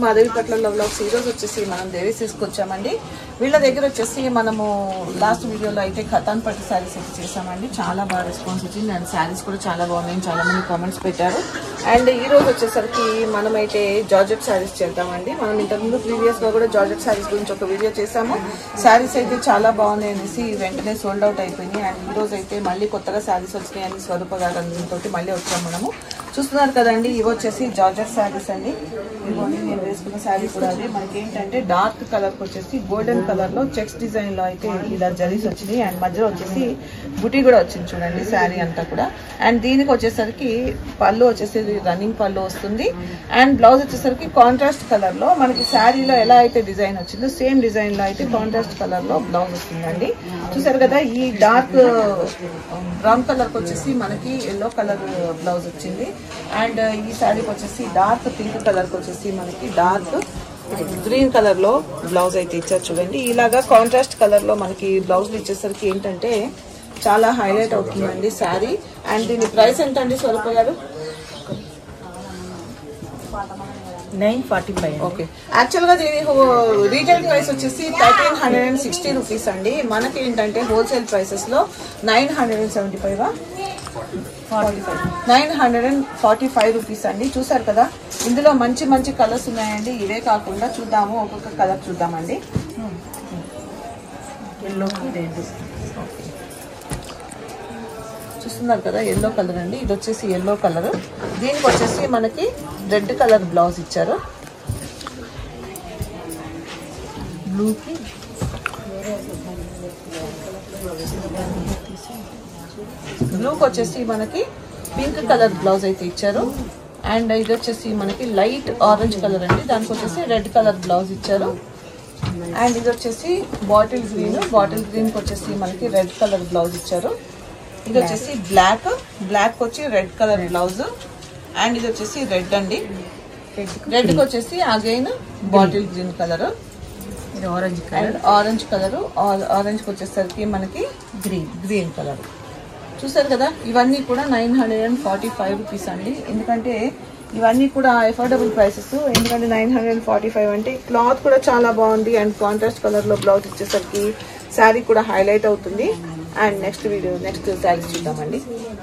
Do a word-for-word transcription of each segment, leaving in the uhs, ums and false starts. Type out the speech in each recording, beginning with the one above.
మాధవి పట్ల వ్లాగ్స్. ఈ రోజు వచ్చేసి మనం దేవీస్ తీసుకొచ్చామండి. వీళ్ళ దగ్గర వచ్చేసి మనము లాస్ట్ వీడియోలో అయితే ఖతాన్ పట్టు శారీస్ అయితే చేసామండి. చాలా బాగా రెస్పాన్స్ వచ్చింది అండ్ శారీస్ కూడా చాలా బాగున్నాయి, చాలా మంది కామెంట్స్ పెట్టారు. అండ్ ఈ రోజు వచ్చేసరికి మనమైతే జార్జెట్ శారీస్ చేద్దామండి. మనం ఇంతకుముందు ప్రీవియస్ గా కూడా జార్జెట్ శారీస్ గురించి ఒక వీడియో చేసాము. శారీస్ అయితే చాలా బాగున్నాయి అనేసి వెంటనే సోల్డ్ అవుట్ అయిపోయినాయి. అండ్ ఈ రోజు అయితే మళ్ళీ కొత్తగా శారీస్ వచ్చినాయి అని స్వరూప గారు అందరితో మళ్ళీ వచ్చాము. మనము చూస్తున్నారు కదండి, ఇవి వచ్చేసి జార్జెట్ శారీస్ అండి. ఇదిగోండి నేను వేసుకున్న శారీ కూడా అదే. మనకి ఏంటంటే డార్క్ కలర్ వచ్చేసి గోల్డెన్ కలర్ లో చెక్స్ డిజైన్ లో అయితే ఇలా జరీస్ వచ్చినాయి అండ్ మధ్యలో వచ్చేసి బుటీ కూడా వచ్చింది చూడండి శారీ అంతా కూడా. అండ్ దీనికి వచ్చేసరికి పళ్ళు వచ్చేసి రన్నింగ్ పళ్ళు వస్తుంది అండ్ బ్లౌజ్ వచ్చేసరికి కాంట్రాస్ట్ కలర్ లో మనకి శారీలో ఎలా అయితే డిజైన్ వచ్చిందో సేమ్ డిజైన్ లో అయితే కాంట్రాస్ట్ కలర్ లో బ్లౌజ్ వస్తుందండి. చూసారు కదా, ఈ డార్క్ బ్రౌన్ కలర్ వచ్చేసి మనకి ఎల్లో కలర్ బ్లౌజ్ వచ్చింది. అండ్ ఈ శారీకి వచ్చేసి డార్క్ పింక్ కలర్ వచ్చేసి మనకి డార్క్ గ్రీన్ కలర్ లో బ్లౌజ్ అయితే ఇచ్చారు చూడండి. ఇలాగా కాంట్రాస్ట్ కలర్ లో మనకి బ్లౌజ్ ఇచ్చేసరికి ఏంటంటే చాలా హైలైట్ అవుతుందండి శారీ. అండ్ దీని ప్రైస్ ఎంత అండి Swaroopa garu? Nine forty five. Okay, actual గా దీని రీటైల్ ప్రైస్ వచ్చేసి thirteen hundred and sixty rupees అండి. మనకి ఏంటంటే హోల్సేల్ ప్రైసెస్ లో nine hundred and seventy five forty five nine hundred and forty five rupees అండి. చూసారు కదా, ఇందులో మంచి మంచి కలర్స్ ఉన్నాయండి. ఇవే కాకుండా చూద్దాము, ఒక్కొక్క కలర్ చూద్దామండి. ఎల్లోకి రెడ్ చూస్తున్నారు కదా, ఎల్లో కలర్ అండి. ఇది వచ్చేసి ఎల్లో కలర్. దీనికి వచ్చేసి మనకి రెడ్ కలర్ బ్లౌజ్ ఇచ్చారు. బ్లూకి బ్లూకి వచ్చేసి మనకి పింక్ కలర్ బ్లౌజ్ అయితే ఇచ్చారు. అండ్ ఇది వచ్చేసి మనకి లైట్ ఆరెంజ్ కలర్ అండి, దానికి వచ్చేసి రెడ్ కలర్ బ్లౌజ్ ఇచ్చారు. అండ్ ఇది వచ్చేసి బాటిల్ గ్రీన్, బాటిల్ గ్రీన్ కి వచ్చేసి మనకి రెడ్ కలర్ బ్లౌజ్ ఇచ్చారు. ఇది వచ్చేసి బ్లాక్, బ్లాక్ వచ్చి రెడ్ కలర్ బ్లౌజ్. అండ్ ఇది వచ్చేసి రెడ్ అండి, రెడ్ కి వచ్చేసి అగైన్ బాటిల్ గ్రీన్ కలర్. ఇది orange and colour, orange colour, orange కి వచ్చేసరికి మనకి గ్రీన్ గ్రీన్ కలర్. చూసారు కదా, ఇవన్నీ కూడా nine hundred and forty five rupees అండి. ఎందుకంటే ఇవన్నీ కూడా అఫోర్డబుల్ ప్రైసెస్. ఎందుకంటే nine hundred and forty five అంటే క్లాత్ కూడా చాలా బాగుంది అండ్ కాంట్రాస్ట్ కలర్ లో బ్లౌజ్ ఇచ్చేసరికి శారీ కూడా హైలైట్ అవుతుంది. And next video next saris చూద్దామండి.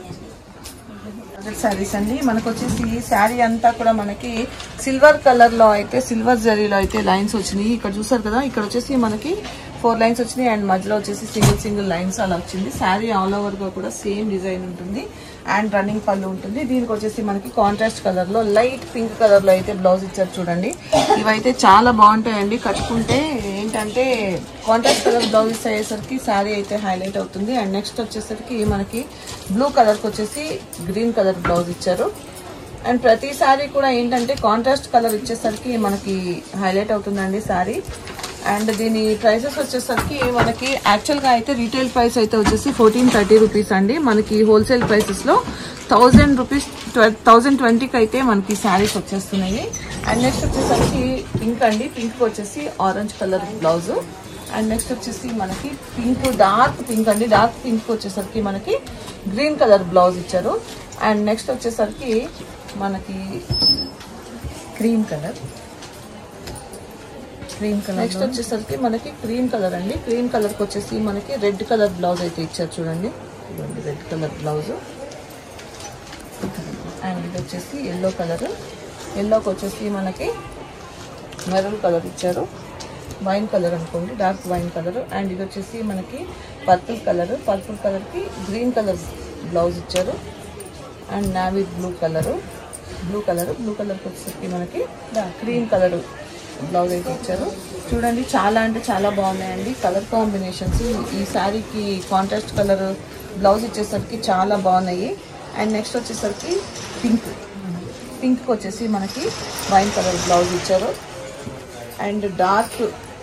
శారీస్ అండి, మనకు వచ్చేసి శారీ అంతా కూడా మనకి సిల్వర్ కలర్ లో అయితే సిల్వర్ జరీలో అయితే లైన్స్ వచ్చినాయి. ఇక్కడ చూసారు కదా, ఇక్కడ వచ్చేసి మనకి ఫోర్ లైన్స్ వచ్చినాయి అండ్ మధ్యలో వచ్చేసి సింగిల్ సింగిల్ లైన్స్ అలా వచ్చింది. శారీ ఆల్ ఓవర్ గా కూడా సేమ్ డిజైన్ ఉంటుంది అండ్ రన్నింగ్ పళ్ళు ఉంటుంది. దీనికి వచ్చేసి మనకి కాంట్రాస్ట్ కలర్ లో లైట్ పింక్ కలర్ లో అయితే బ్లౌజ్ ఇచ్చారు చూడండి. ఇవైతే చాలా బాగుంటాయండి కట్టుకుంటే. ఏంటంటే కాంట్రాస్ట్ కలర్ బ్లౌజ్ అయ్యేసరికి శారీ అయితే హైలైట్ అవుతుంది. అండ్ నెక్స్ట్ వచ్చేసరికి మనకి బ్లూ కలర్ కి వచ్చేసి గ్రీన్ కలర్ బ్లౌజ్ ఇచ్చారు. అండ్ ప్రతి శారీ కూడా ఏంటంటే కాంట్రాస్ట్ కలర్ ఇచ్చేసరికి మనకి హైలైట్ అవుతుందండి శారీ. అండ్ దీని ప్రైసెస్ వచ్చేసరికి మనకి యాక్చువల్ గా అయితే రీటైల్ ప్రైస్ అయితే వచ్చేసి ఫోర్టీన్ థర్టీ రూపీస్ అండి. మనకి హోల్సేల్ ప్రైసెస్ లో థౌజండ్ రూపీస్ థౌజండ్ ట్వంటీకి అయితే మనకి శారీస్ వచ్చేస్తున్నాయి. అండ్ నెక్స్ట్ వచ్చేసరికి పింక్ అండి, పింక్ వచ్చేసి orange colour blouse. And next వచ్చేసి మనకి పింక్ డార్క్ పింక్ అండి, డార్క్ పింక్ వచ్చేసరికి మనకి గ్రీన్ కలర్ బ్లౌజ్ ఇచ్చారు. అండ్ నెక్స్ట్ వచ్చేసరికి మనకి cream colour, cream colour next వచ్చేసరికి మనకి క్రీమ్ కలర్ అండి. క్రీమ్ కలర్ కి వచ్చేసి మనకి రెడ్ కలర్ బ్లౌజ్ అయితే ఇచ్చారు చూడండి. ఇదిగోండి రెడ్ కలర్ బ్లౌజ్. అండ్ ఇది వచ్చేసి ఎల్లో కలర్, ఎల్లోకి వచ్చేసి మనకి మెరూన్ కలర్ ఇచ్చారు, వైన్ కలర్ అనుకోండి, డార్క్ వైన్ కలర్. అండ్ ఇది వచ్చేసి మనకి పర్పుల్ కలర్, పర్పుల్ కలర్ కి గ్రీన్ కలర్ బ్లౌజ్ ఇచ్చారు. And navy blue colour, blue colour blue కలర్కి వచ్చేసరికి మనకి క్రీమ్ కలర్ బ్లౌజ్ అయితే ఇచ్చారు చూడండి. చాలా అంటే చాలా బాగున్నాయండి కలర్ కాంబినేషన్స్. ఈ శారీకి కాంట్రాస్ట్ కలర్ బ్లౌజ్ ఇచ్చేసరికి చాలా బాగున్నాయి. అండ్ నెక్స్ట్ వచ్చేసరికి పింక్, పింక్ వచ్చేసి మనకి వైన్ కలర్ బ్లౌజ్ ఇచ్చారు. అండ్ డార్క్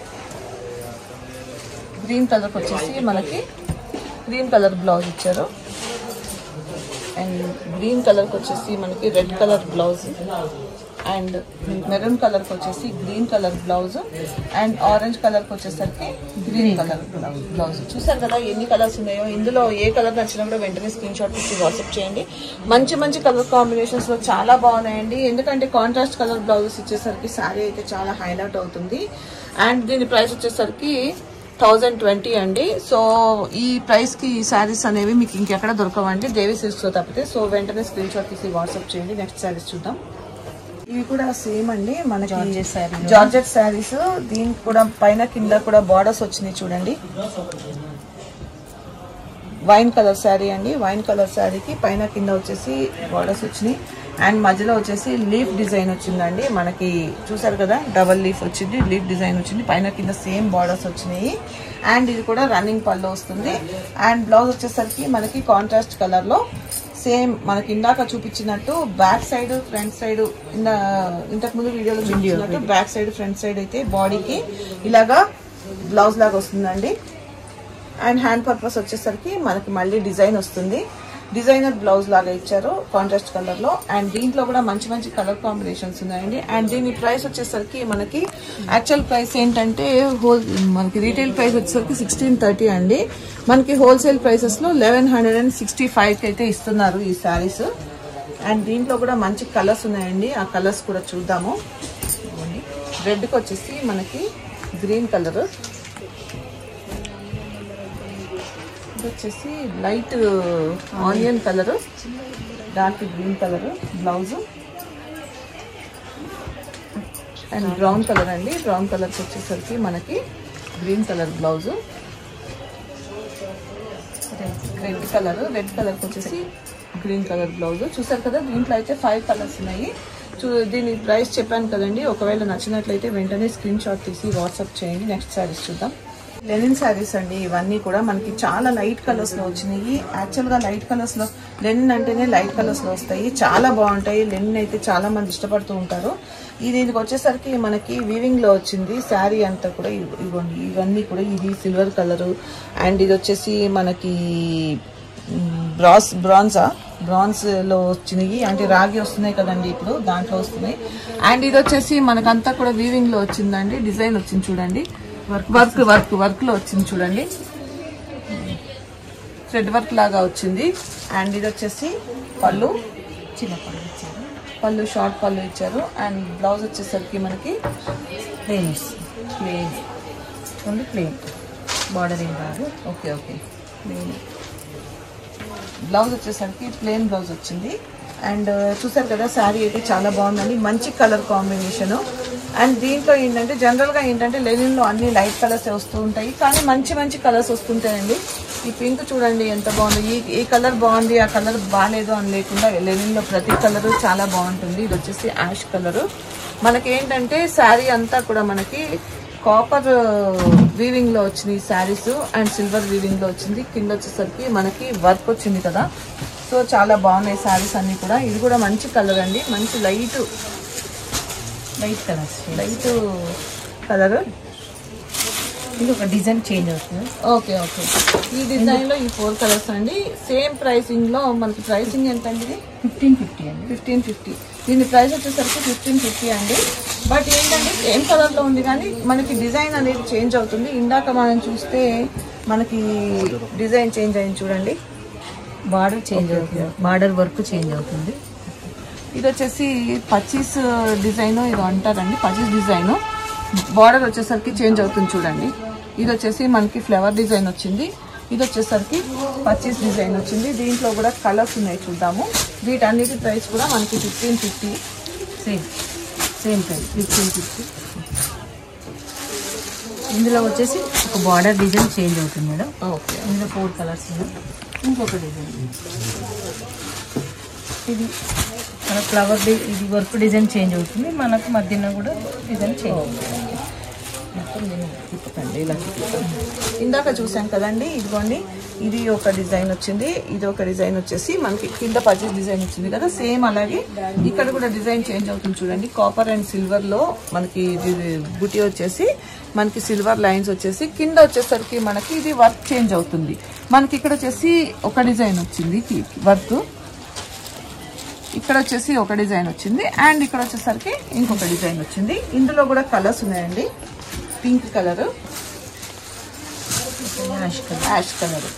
గ్రీన్ కలర్కి వచ్చేసి మనకి గ్రీన్ కలర్ బ్లౌజ్ ఇచ్చారు. అండ్ గ్రీన్ కలర్కి వచ్చేసి మనకి red colour blouse. And maroon colour కి వచ్చేసి green colour blouse and orange colour కి వచ్చేసరికి గ్రీన్ కలర్ బ్లౌజ్. చూసారు కదా ఎన్ని కలర్స్ ఉన్నాయో. ఇందులో ఏ కలర్ నచ్చినా కూడా వెంటనే స్క్రీన్ షాట్ ఇచ్చి వాట్సాప్ చేయండి. మంచి మంచి కలర్ కాంబినేషన్స్ లో చాలా బాగున్నాయండి. ఎందుకంటే కాంట్రాస్ట్ కలర్ బ్లౌజెస్ ఇచ్చేసరికి శారీ అయితే చాలా హైలైట్ అవుతుంది. అండ్ దీని ప్రైస్ వచ్చేసరికి థౌజండ్ ట్వంటీ అండి. సో ఈ ప్రైస్ కి ఈ శారీస్ అనేవి మీకు ఇంకెక్కడ దొరకవండి, దేవి సిల్క్స్ లో తప్పితే. సో వెంటనే స్క్రీన్ షాట్ తీసి వాట్సాప్ చేయండి. నెక్స్ట్ శారీస్ చూద్దాం. ఇవి కూడా సేమ్ అండి, మనకి జార్జెట్ శారీస్. దీనికి కూడా పైన కింద కూడా బార్డర్స్ వచ్చినాయి చూడండి. వైన్ కలర్ శారీ అండి. వైన్ కలర్ శారీకి పైన కింద వచ్చేసి బార్డర్స్ వచ్చినాయి అండ్ మధ్యలో వచ్చేసి లీఫ్ డిజైన్ వచ్చిందండి. మనకి చూసారు కదా డబల్ లీఫ్ వచ్చింది, లీఫ్ డిజైన్ వచ్చింది, పైన కింద సేమ్ బార్డర్స్ వచ్చినాయి. అండ్ ఇది కూడా రన్నింగ్ పళ్ళు వస్తుంది. అండ్ బ్లౌజ్ వచ్చేసరికి మనకి కాంట్రాస్ట్ కలర్ లో సేమ్ మనకి ఇందాక చూపించినట్టు బ్యాక్ సైడ్ ఫ్రంట్ సైడ్ ఇంతకు ముందు వీడియోలో చూపించినట్టు బ్యాక్ సైడ్ ఫ్రంట్ సైడ్ అయితే బాడీకి ఇలాగా బ్లౌజ్ లాగా వస్తుందండి. అండ్ హ్యాండ్ పర్పస్ వచ్చేసరికి మనకి మళ్ళీ డిజైన్ వస్తుంది. డిజైనర్ బ్లౌజ్ లాగా ఇచ్చారు కాంట్రాస్ట్ కలర్ లో. అండ్ దీంట్లో కూడా మంచి మంచి కలర్ కాంబినేషన్స్ ఉన్నాయండి. అండ్ దీని ప్రైస్ వచ్చేసరికి మనకి యాక్చువల్ ప్రైస్ ఏంటంటే హోల్ మనకి రీటైల్ ప్రైస్ వచ్చేసరికి సిక్స్టీన్ థర్టీ అండి. మనకి హోల్సేల్ ప్రైసెస్ లో eleven hundred and sixty five కి అయితే ఇస్తున్నారు ఈ శారీస్. అండ్ దీంట్లో కూడా మంచి కలర్స్ ఉన్నాయండి, ఆ కలర్స్ కూడా చూద్దాము. రెడ్ కి వచ్చేసి మనకి గ్రీన్ కలర్, వచ్చేసి light onion colour, dark green colour blouse and brown colour అండి. బ్రౌన్ కలర్స్ వచ్చేసరికి మనకి green colour blouse, red colour, red colour వచ్చేసి గ్రీన్ కలర్ బ్లౌజ్. చూసారు కదా దీంట్లో అయితే ఫైవ్ కలర్స్ ఉన్నాయి. చూ దీని ప్రైస్ చెప్పాను కదండి. ఒకవేళ నచ్చినట్లయితే వెంటనే స్క్రీన్ షాట్ తీసి వాట్సాప్ చేయండి. నెక్స్ట్ శారీస్ చూద్దాం. లెనిన్ శారీస్ అండి. ఇవన్నీ కూడా మనకి చాలా లైట్ కలర్స్ లో వచ్చినాయి. యాక్చువల్ గా లైట్ కలర్స్ లో లెనిన్ అంటేనే లైట్ కలర్స్ లో వస్తాయి, చాలా బాగుంటాయి. లెనిన్ అయితే చాలా మంది ఇష్టపడుతూ ఉంటారు. ఇది దీనికి వచ్చేసరికి మనకి వీవింగ్ లో వచ్చింది శారీ అంతా కూడా. ఇవ్వండి ఇవన్నీ కూడా ఇది సిల్వర్ కలర్ అండ్ ఇది వచ్చేసి మనకి బ్రాస్ బ్రాన్జా బ్రాన్స్ లో వచ్చినాయి, అంటే రాగి వస్తున్నాయి కదండి ఇప్పుడు దాంట్లో వస్తున్నాయి. అండ్ ఇది వచ్చేసి మనకంతా కూడా వీవింగ్ లో వచ్చిందండి. డిజైన్ వచ్చింది చూడండి, వర్క్ వర్క్ వర్క్ లో వచ్చింది చూడండి, థ్రెడ్ వర్క్ లాగా వచ్చింది. అండ్ ఇది వచ్చేసి పళ్ళు, చిన్న పళ్ళు ఇచ్చారు, పళ్ళు షార్ట్ పళ్ళు ఇచ్చారు. అండ్ బ్లౌజ్ వచ్చేసరికి మనకి plain plain only plain, border ఏం కాదు. ఓకే ఓకే ప్లెయిన్ బ్లౌజ్ వచ్చేసరికి ప్లెయిన్ బ్లౌజ్ వచ్చింది. అండ్ చూసారు కదా శారీ అయితే చాలా బాగుందండి, మంచి కలర్ కాంబినేషన్. అండ్ దీంట్లో ఏంటంటే జనరల్ గా ఏంటంటే లెనిన్ లో అన్ని లైట్ కలర్స్ వస్తూ ఉంటాయి, కానీ మంచి మంచి కలర్స్ వస్తుంటాయండి. ఈ పింక్ చూడండి ఎంత బాగుంది, ఈ ఈ కలర్ బాగుంది ఆ కలర్ బాగాలేదు అని లేకుండా లెనిన్ లో ప్రతి కలర్ చాలా బాగుంటుంది. ఇది వచ్చేసి యాష్ కలర్. మనకి ఏంటంటే శారీ అంతా కూడా మనకి కాపర్ వీవింగ్ లో వచ్చింది శారీస్ అండ్ సిల్వర్ వీవింగ్ లో వచ్చింది. కింద వచ్చేసరికి మనకి వర్క్ వచ్చింది కదా. సో చాలా బాగున్నాయి శారీస్ అన్ని కూడా. ఇది కూడా మంచి కలర్ అండి, మంచి light light colour light colour. ఇది ఒక డిజైన్ చేంజ్ అవుతుంది. ఓకే ఓకే ఈ డిజైన్ లో ఈ ఫోర్ కలర్స్ అండి. సేమ్ ప్రైసింగ్ లో మనకి ప్రైసింగ్ ఎంత అండి? ఇది ఫిఫ్టీన్ ఫిఫ్టీ అండి. ఫిఫ్టీన్ ఫిఫ్టీ దీని ప్రైస్ వచ్చేసరికి ఫిఫ్టీన్ ఫిఫ్టీ అండి. బట్ ఏంటంటే సేమ్ కలర్ లో ఉంది కానీ మనకి డిజైన్ అనేది చేంజ్ అవుతుంది. ఇందాక మనం చూస్తే మనకి డిజైన్ చేంజ్ అయింది చూడండి, బార్డర్ చేంజ్ అవుతుంది, బార్డర్ వర్క్ చేంజ్ అవుతుంది. ఇది వచ్చేసి పచ్చీస్ డిజైన్ ఇది అంటారండి, పచ్చీస్ డిజైన్. బార్డర్ వచ్చేసరికి చేంజ్ అవుతుంది చూడండి. ఇది వచ్చేసి మనకి ఫ్లవర్ డిజైన్ వచ్చింది. ఇది వచ్చేసరికి పచ్చీస్ డిజైన్ వచ్చింది. దీంట్లో కూడా కలర్స్ ఉన్నాయి చూద్దాము. వీటన్నిటి ప్రైస్ కూడా మనకి fifteen fifty same same price fifteen fifty. ఇందులో వచ్చేసి ఒక బార్డర్ డిజైన్ చేంజ్ అవుతుంది మేడం. ఓకే ఇందులో ఫోర్ కలర్స్ ఉన్నాయి. ఇంకొక డిజైన్ ఇది మన ఫ్లవర్ ఇది వర్క్ డిజైన్ చేంజ్ అవుతుంది. మనకు మధ్యన కూడా డిజైన్ చేంజ్ అవుతుంది. ఇలా ఇందాక చూసాం కదండి, ఇదిగోండి ఇది ఒక డిజైన్ వచ్చింది, ఇది ఒక డిజైన్ వచ్చేసి మనకి కింద పర్చేస్ డిజైన్ వచ్చింది కదా, సేమ్ అలాగే ఇక్కడ కూడా డిజైన్ చేంజ్ అవుతుంది చూడండి. కాపర్ అండ్ సిల్వర్ లో మనకి బుటీ వచ్చేసి మనకి సిల్వర్ లైన్స్ వచ్చేసి కింద వచ్చేసరికి మనకి ఇది వర్క్ చేంజ్ అవుతుంది. మనకి ఇక్కడ వచ్చేసి ఒక డిజైన్ వచ్చింది వర్క్, ఇక్కడ వచ్చేసి ఒక డిజైన్ వచ్చింది అండ్ ఇక్కడ వచ్చేసరికి ఇంకొక డిజైన్ వచ్చింది. ఇందులో కూడా కలర్స్ ఉన్నాయండి. Pink colour, ash colour, ash colour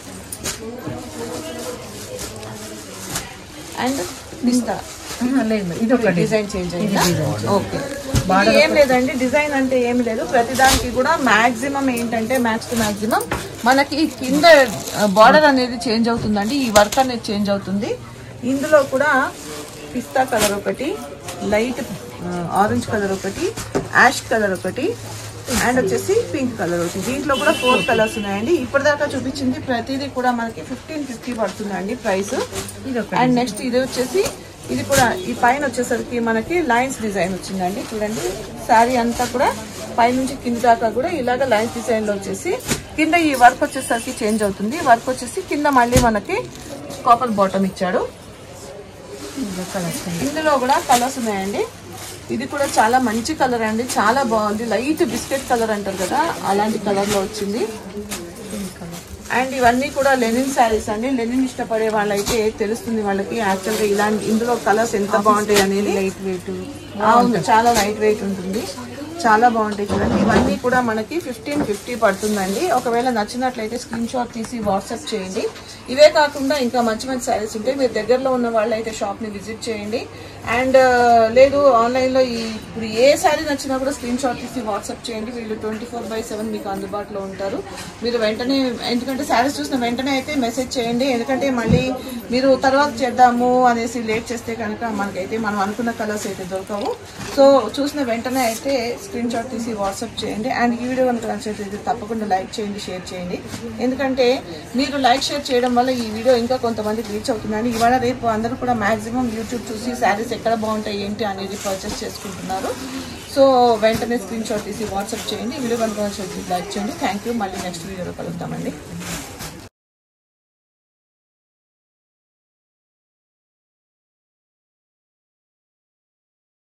and పిస్తా. లేదు ఇది ఒక డిజైన్ చేంజ్ అయింది. ఓకే, ఇది ఏం లేదండి, డిజైన్ అంటే ఏమి లేదు. ప్రతిదానికి కూడా మాక్సిమం ఏంటంటే మ్యాక్స్ టు మాక్సిమం మనకి కింద బార్డర్ అనేది చేంజ్ అవుతుందండి. ఈ వర్క్ అనేది చేంజ్ అవుతుంది. ఇందులో కూడా పిస్తా కలర్ ఒకటి, లైట్ ఆరెంజ్ కలర్ ఒకటి, యాష్ కలర్ ఒకటి అండ్ వచ్చేసి పింక్ కలర్ ఒకటి. దీంట్లో కూడా ఫోర్ కలర్స్ ఉన్నాయండి. ఇప్పటిదాకా చూపించింది ప్రతిదీ కూడా మనకి ఫిఫ్టీన్ ఫిఫ్టీ పడుతుందండి ప్రైస్. అండ్ నెక్స్ట్ ఇది వచ్చేసి ఇది కూడా ఈ పైన వచ్చేసరికి మనకి లైన్స్ డిజైన్ వచ్చిందండి. చూడండి, శారీ అంతా కూడా పైనుంచి కింద దాకా కూడా ఇలాగ లైన్స్ డిజైన్ లో వచ్చేసి కింద ఈ వర్క్ వచ్చేసరికి చేంజ్ అవుతుంది. వర్క్ వచ్చేసి కింద మళ్ళీ మనకి కాపర్ బాటమ్ ఇచ్చాడు. ఇందులో కూడా కలర్స్ ఉన్నాయండి. ఇది కూడా చాలా మంచి కలర్ అండి, చాలా బాగుంది. లైట్ బిస్కెట్ కలర్ అంటారు కదా, అలాంటి కలర్ లో వచ్చింది. అండ్ ఇవన్నీ కూడా లెనిన్ శారీస్ అండి. లెనిన్ ఇష్టపడే వాళ్ళైతే తెలుస్తుంది వాళ్ళకి యాక్చువల్గా ఇలాంటి ఇందులో కలర్స్ ఎంత బాగుంటాయి అనేది. లైట్ వెయిట్, అవును, చాలా లైట్ వెయిట్ ఉంటుంది, చాలా బాగుంటాయి. చూడండి, ఇవన్నీ కూడా మనకి ఫిఫ్టీన్ ఫిఫ్టీ పడుతుందండి. ఒకవేళ నచ్చినట్లయితే స్క్రీన్ షాట్ తీసి వాట్సాప్ చేయండి. ఇవే కాకుండా ఇంకా మంచి మంచి శారీస్ ఉంటాయి. మీరు దగ్గరలో ఉన్న వాళ్ళైతే షాప్ ని విజిట్ చేయండి. అండ్ లేదు ఆన్లైన్ లో ఇప్పుడు ఏ శారీ నచ్చినా కూడా స్క్రీన్ షాట్ తీసి వాట్సాప్ చేయండి. వీళ్ళు ట్వంటీ ఫోర్ బై సెవెన్ మీకు అందుబాటులో ఉంటారు. మీరు వెంటనే, ఎందుకంటే శారీస్ చూసిన వెంటనే అయితే మెసేజ్ చేయండి. ఎందుకంటే మళ్ళీ మీరు తర్వాత చేద్దాము అనేసి లేట్ చేస్తే కనుక మనకైతే మనం అనుకున్న కలర్స్ అయితే దొరకవు. సో చూసిన వెంటనే అయితే స్క్రీన్ షాట్ తీసి వాట్సాప్ చేయండి. అండ్ ఈ వీడియో కనుక నచ్చినట్లయితే తప్పకుండా లైక్ చేయండి, షేర్ చేయండి. ఎందుకంటే మీరు లైక్ షేర్ చేయడం వల్ల ఈ వీడియో ఇంకా కొంతమందికి రీచ్ అవుతుందని. ఇవాళ రేపు అందరూ కూడా మాక్సిమం యూట్యూబ్ చూసి శారీస్ ఎక్కడ బాగుంటాయి ఏంటి అనేది పర్చేస్ చేసుకుంటున్నారు. సో వెంటనే స్క్రీన్ షాట్ తీసి వాట్సాప్ చేయండి. వీడియో కనుక నచ్చినట్లయితే లైక్ చేయండి. Thank you. మళ్ళీ నెక్స్ట్ వీడియోలో కలుద్దామండి.